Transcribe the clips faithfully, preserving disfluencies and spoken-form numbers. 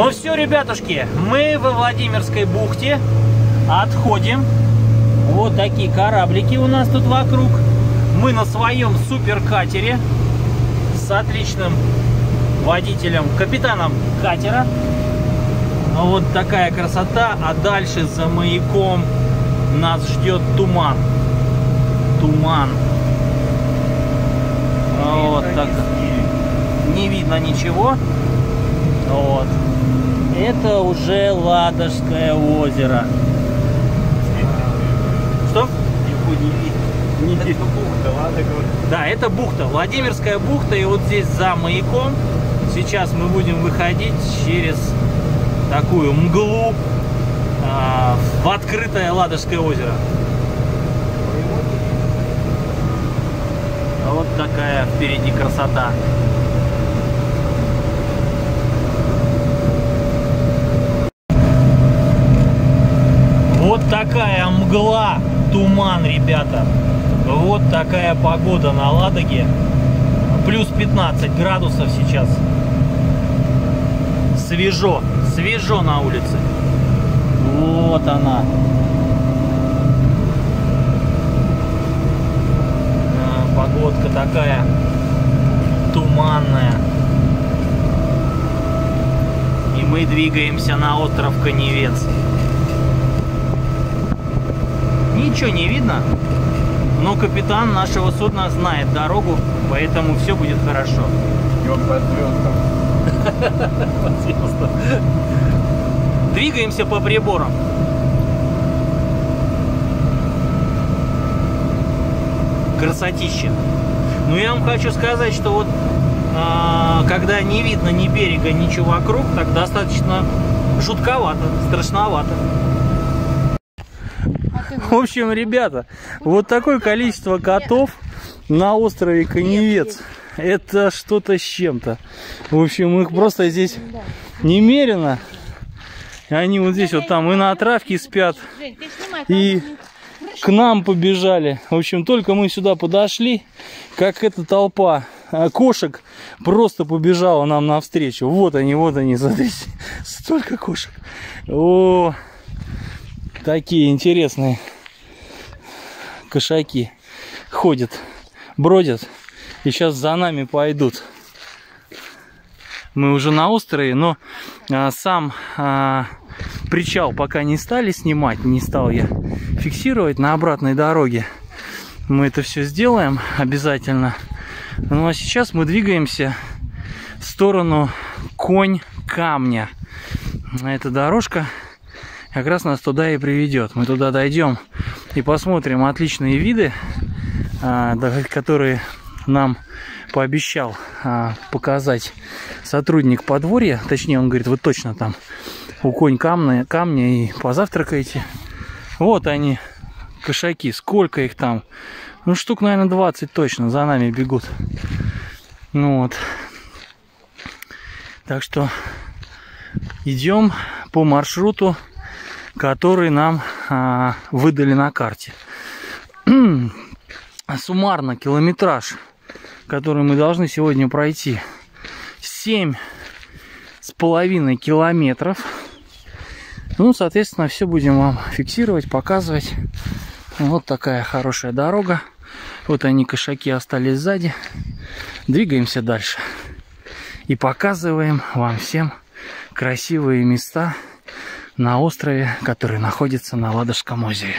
Ну все, ребятушки, мы во Владимирской бухте отходим. Вот такие кораблики у нас тут вокруг. Мы на своем суперкатере с отличным водителем, капитаном катера. Вот такая красота. А дальше за маяком нас ждет туман. Туман. Вот так. Не видно ничего. Вот. Это уже Ладожское озеро. Что? Не видно. Это бухта, ладно, говорю. Да, это бухта. Владимирская бухта. И вот здесь за маяком сейчас мы будем выходить через такую мглу а, в открытое Ладожское озеро. Вот такая впереди красота. Вот такая мгла, туман, ребята. Вот такая погода на Ладоге. Плюс пятнадцать градусов сейчас. Свежо, свежо на улице. Вот она. Погодка такая туманная. И мы двигаемся на остров Каневец. Ничего не видно, но капитан нашего судна знает дорогу, поэтому все будет хорошо. И он под звездам. Под звездам. Двигаемся по приборам. Красотища. Ну, я вам хочу сказать, что вот а, когда не видно ни берега, ничего вокруг, так достаточно жутковато, страшновато. В общем, ребята, вот такое количество котов на острове Каневец. Это что-то с чем-то. В общем, их просто здесь немерено. Они вот здесь вот там и на травке спят, и к нам побежали. В общем, только мы сюда подошли, как эта толпа кошек просто побежала нам навстречу. Вот они, вот они, смотрите, столько кошек. О, такие интересные кошаки ходят, бродят, и сейчас за нами пойдут. Мы уже на острове, но а, сам а, причал пока не стали снимать, не стал я фиксировать на обратной дороге. Мы это все сделаем обязательно. Ну а сейчас мы двигаемся в сторону Конь-Камня. Эта дорожка как раз нас туда и приведет. Мы туда дойдем и посмотрим отличные виды, которые нам пообещал показать сотрудник подворья. Точнее, он говорит, вы точно там у Конь-Камня камня и позавтракаете. Вот они, кошаки. Сколько их там? Ну, штук, наверное, двадцать точно за нами бегут. Ну вот. Так что идем по маршруту, который нам а, выдали на карте. Суммарно километраж, который мы должны сегодня пройти, семь с половиной километров. Ну, соответственно, все будем вам фиксировать, показывать. Вот такая хорошая дорога. Вот они, кошаки, остались сзади. Двигаемся дальше. И показываем вам всем красивые места на острове, который находится на Ладожском озере.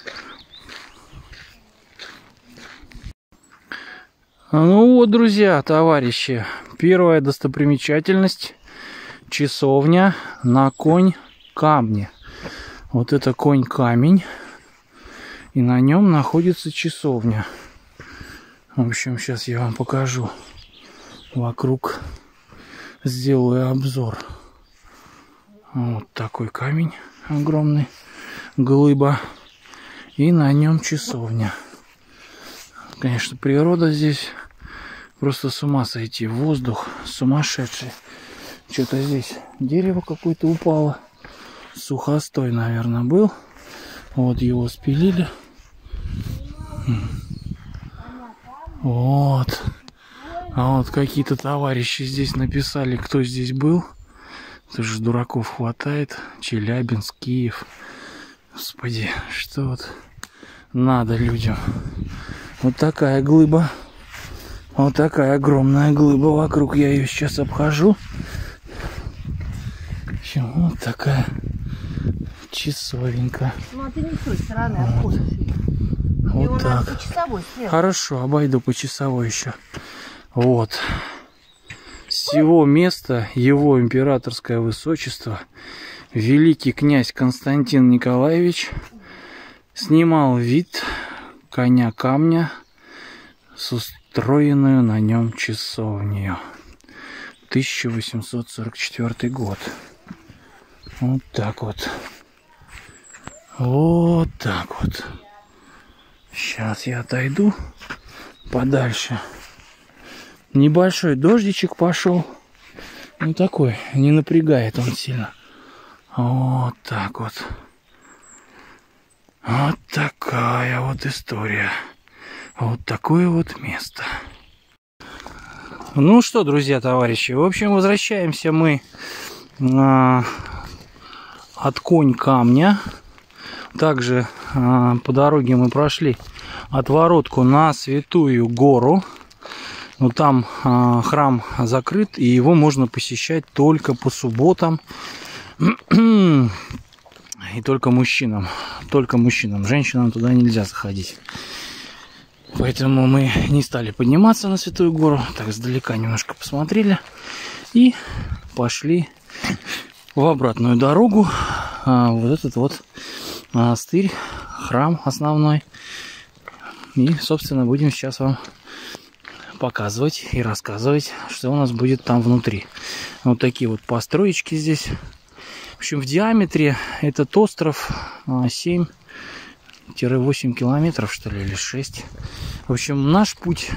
Ну вот, друзья, товарищи, первая достопримечательность — часовня на Конь-Камне. Вот это Конь-Камень, и на нем находится часовня. В общем, сейчас я вам покажу вокруг, сделаю обзор. Вот такой камень огромный, глыба, и на нем часовня. Конечно, природа здесь просто с ума сойти, воздух сумасшедший. Что-то здесь дерево какое-то упало, сухостой, наверное, был. Вот его спилили. Вот. А вот какие-то товарищи здесь написали, кто здесь был. Слушай, дураков хватает. Челябинск, Киев. Господи, что вот надо людям. Вот такая глыба. Вот такая огромная глыба вокруг. Я ее сейчас обхожу. Вот такая часовенька. Ну, а ты не с той стороны, а вот. Вот так. По часовой, хорошо, обойду по часовой еще. Вот. С сего места его императорское высочество, великий князь Константин Николаевич, снимал вид коня камня с устроенную на нем часовню. тысяча восемьсот сорок четвёртый год. Вот так вот. Вот так вот. Сейчас я отойду подальше. Небольшой дождичек пошел. Ну такой, не напрягает он сильно. Вот так вот. Вот такая вот история. Вот такое вот место. Ну что, друзья, товарищи, в общем, возвращаемся мы а, от Конь камня. Также а, по дороге мы прошли отворотку на Святую Гору. Но там а, храм закрыт, и его можно посещать только по субботам. И только мужчинам. Только мужчинам. Женщинам туда нельзя заходить. Поэтому мы не стали подниматься на Святую Гору. Так, сдалека немножко посмотрели. И пошли в обратную дорогу. А, вот этот вот монастырь, храм основной. И, собственно, будем сейчас вам показывать и рассказывать, что у нас будет там внутри. Вот такие вот построечки здесь. В общем, в диаметре этот остров семь-восемь километров, что ли, или шесть. В общем, наш путь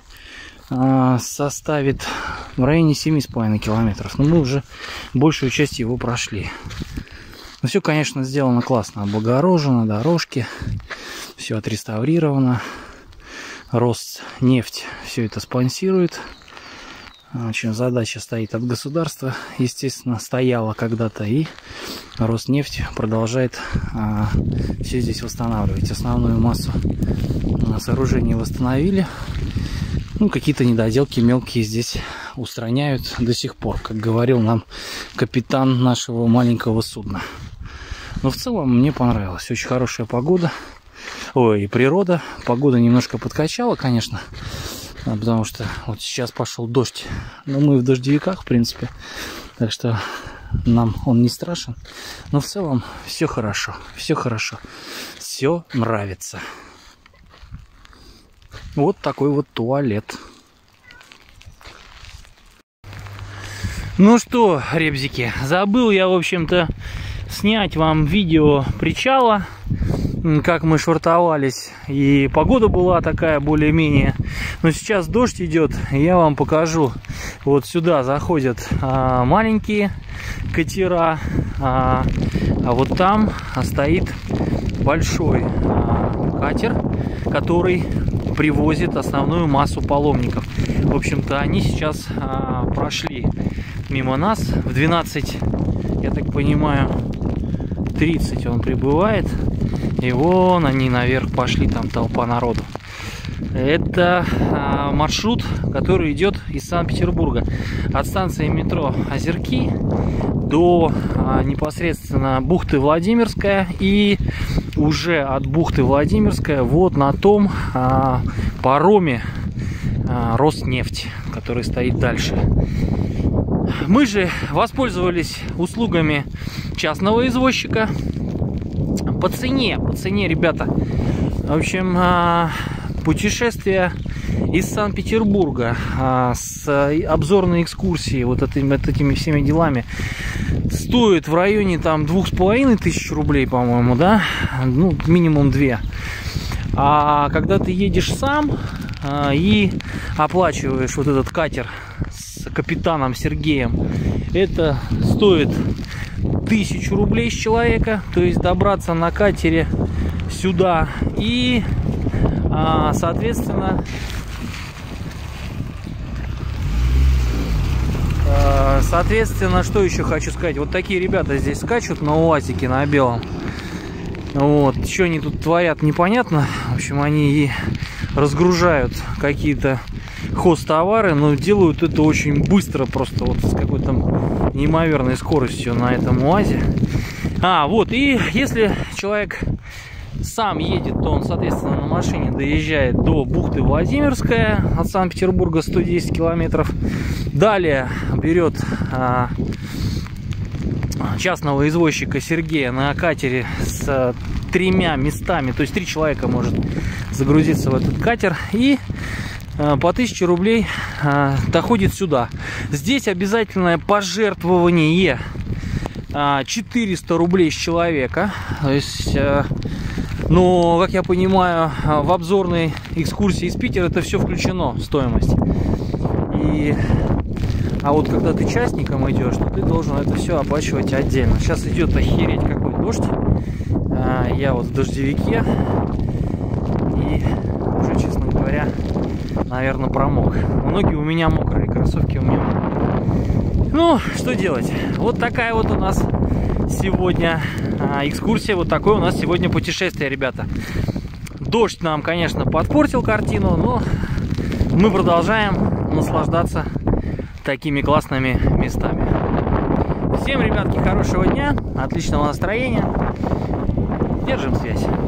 составит в районе семи с половиной километров. Но мы уже большую часть его прошли. Но все, конечно, сделано классно. Облагорожено, дорожки. Все отреставрировано. Роснефть все это спонсирует. В общем, задача стоит от государства. Естественно, стояла когда-то, и Роснефть продолжает а, все здесь восстанавливать. Основную массу сооружений восстановили. Ну, какие-то недоделки мелкие здесь устраняют до сих пор, как говорил нам капитан нашего маленького судна. Но в целом мне понравилось. Очень хорошая погода. Ой, и природа. Погода немножко подкачала, конечно, потому что вот сейчас пошел дождь. Но мы в дождевиках, в принципе, так что нам он не страшен. Но в целом все хорошо, все хорошо, все нравится. Вот такой вот туалет. Ну что, ребзики, забыл я, в общем-то, снять вам видео причала, как мы швартовались, и погода была такая более-менее. Но сейчас дождь идет, и я вам покажу. Вот сюда заходят а, маленькие катера, а, а вот там стоит большой а, катер, который привозит основную массу паломников. В общем-то, они сейчас а, прошли мимо нас. В двенадцать, я так понимаю, тридцать он прибывает. И вон они наверх пошли, там толпа народу. Это а, маршрут, который идет из Санкт-Петербурга. От станции метро Озерки до а, непосредственно бухты Владимирская. И уже от бухты Владимирская вот на том а, пароме а, Роснефть, который стоит дальше. Мы же воспользовались услугами частного извозчика. По цене, по цене, ребята. В общем, путешествие из Санкт-Петербурга с обзорной экскурсией, вот этими, этими всеми делами, стоит в районе там двух с половиной тысяч рублей, по-моему, да? Ну, минимум две. А когда ты едешь сам и оплачиваешь вот этот катер с капитаном Сергеем, это стоит тысячу рублей с человека, то есть добраться на катере сюда и, а, соответственно, а, Соответственно, что еще хочу сказать. Вот такие ребята здесь скачут на УАЗике, на белом. Вот, что они тут творят, непонятно. В общем, они и разгружают какие-то хозтовары, но делают это очень быстро, просто вот с какой-то неимоверной скоростью на этом УАЗе. А, вот, и если человек сам едет, то он, соответственно, на машине доезжает до бухты Владимирская от Санкт-Петербурга, сто десять километров. Далее берет а, частного извозчика Сергея на катере с тремя местами, то есть три человека может загрузиться в этот катер, и а, по тысяче рублей а, доходит сюда. Здесь обязательное пожертвование а, четыреста рублей с человека, то есть... А, но, как я понимаю, в обзорной экскурсии из Питера это все включено в стоимость. И... А вот когда ты частником идешь, то ты должен это все оплачивать отдельно. Сейчас идет охереть какой дождь. Я вот в дождевике. И уже, честно говоря, наверное, промок. Ноги у меня мокрые, кроссовки у меня мокрые. Ну, что делать? Вот такая вот у нас сегодня а, экскурсия, вот такое у нас сегодня путешествие, ребята. Дождь нам, конечно, подпортил картину, но мы продолжаем наслаждаться такими классными местами. Всем, ребятки, хорошего дня, отличного настроения. Держим связь.